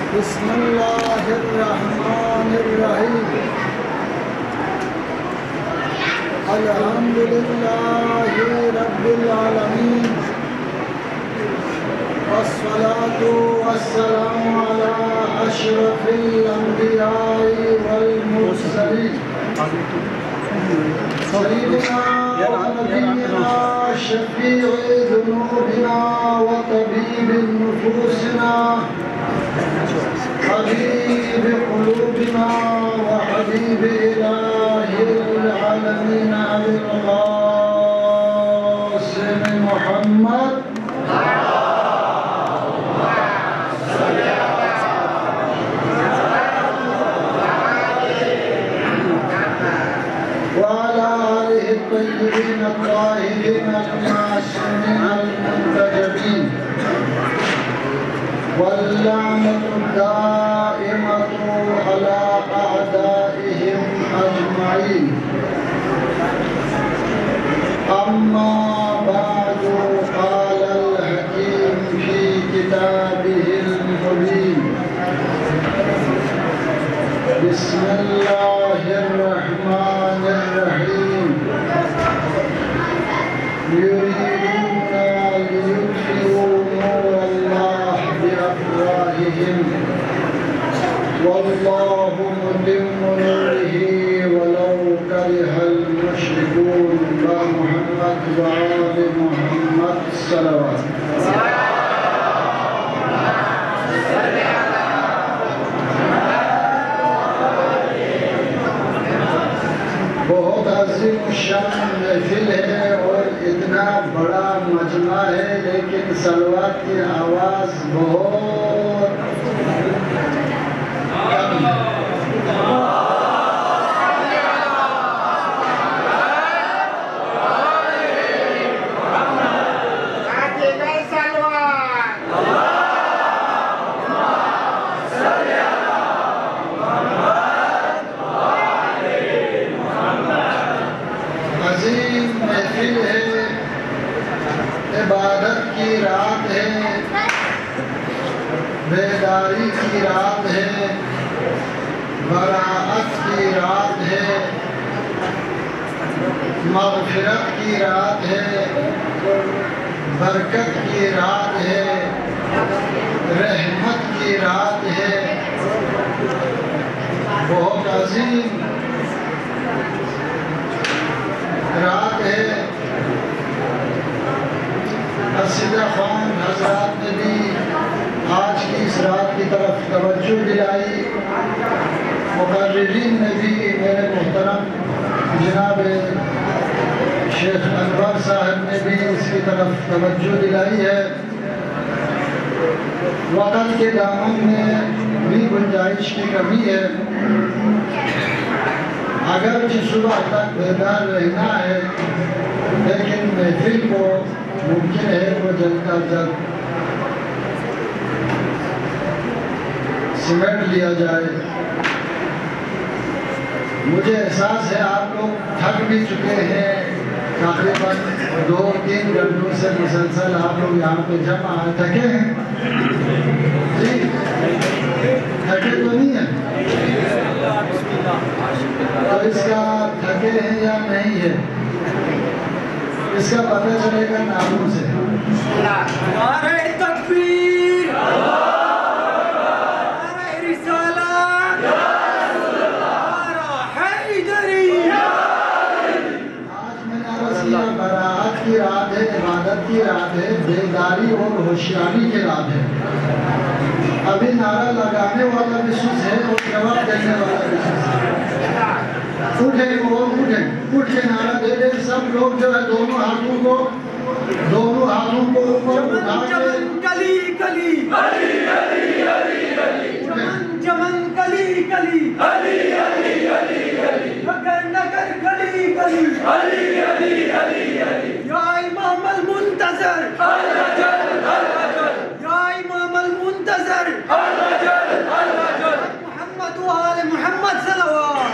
بسم اللہ الرحمن الرحیم الحمدللہ رب العالمین والصلاة والسلام علی اشرف الانبیاء والمرسلین سیدنا ونبینا شفیع ذنوبنا وطبیب نفوسنا حبیب قلوبنا وحبیب الہ العالمین ابی القاسم محمد وعلى آله الطيبين الطاهرين المعصومين المنتجبين واللعنة الدائمة على أعدائهم أجمعين أما بعد قال الحكيم في كتابه المبين بسم الله الرحمن الرحيم يريدون ليطفئوا نور الله بأفواههم والله متم نوره ولو كره المشركون محمد وآل محمد صلوات بہت عظیم شان محفل ہے اور اتنا بڑا مجمع ہے لیکن صلوات کی آواز بہت کم ہے عظیم محفل ہے عبادت کی رات ہے بیداری کی رات ہے براءت کی رات ہے مغفرت کی رات ہے برکت کی رات ہے رحمت کی رات ہے بہت عظیم رات ہے اسیدہ خان حضرات نے بھی آج کی اس رات کی طرف توجہ دلائی مقررین نے بھی میرے محترم جناب شیخ انور صاحب نے بھی اس کی طرف توجہ دلائی ہے وقت کے دامن میں بھی گنجائش کی کمی ہے اگرچہ صبح تک بیدار رہنا ہے لیکن محفل کو ممکن ہے وہ جلد از جلد سمیٹ لیا جائے مجھے احساس ہے آپ لوگ تھک بھی چکے ہیں تقریباً 2-3 گھنٹوں سے مسلسل آپ لوگ یہاں پہ جمع ہیں تھکے ہیں جی تھکے تو نہیں ہیں تو اس کا تھکے ہیں یا نہیں ہے اس کا پتہ چلے گا ناموں سے نعرہ تکبیر نعرہ رسالت نعرہ حیدری آج میں نے عرض کیا براءت کی رات ہے عبادت کی رات ہے بیداری اور ہوشیاری کی رات ہے ابھی نعرہ لگانے والا بھی سوچ ہے اور جواب دینے والا بھی سوچ ہے اٹھیں وہ اٹھ کے نعرہ دے دیں سب لوگ جو ہے دونوں ہاتھوں کو اوپر اٹھا کے کلی کلی علی علی علی علی چمن کلی کلی علی علی علی علی نگر نگر گلی گلی علی علی علی علی یا امام المنتظر الرجل الرجل یا امام المنتظر الرجل الرجل محمد و آل محمد صلوات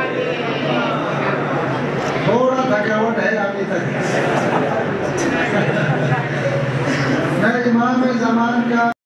تھوڑا تھکاوٹ ہے ابھی تک इमाम ज़मान का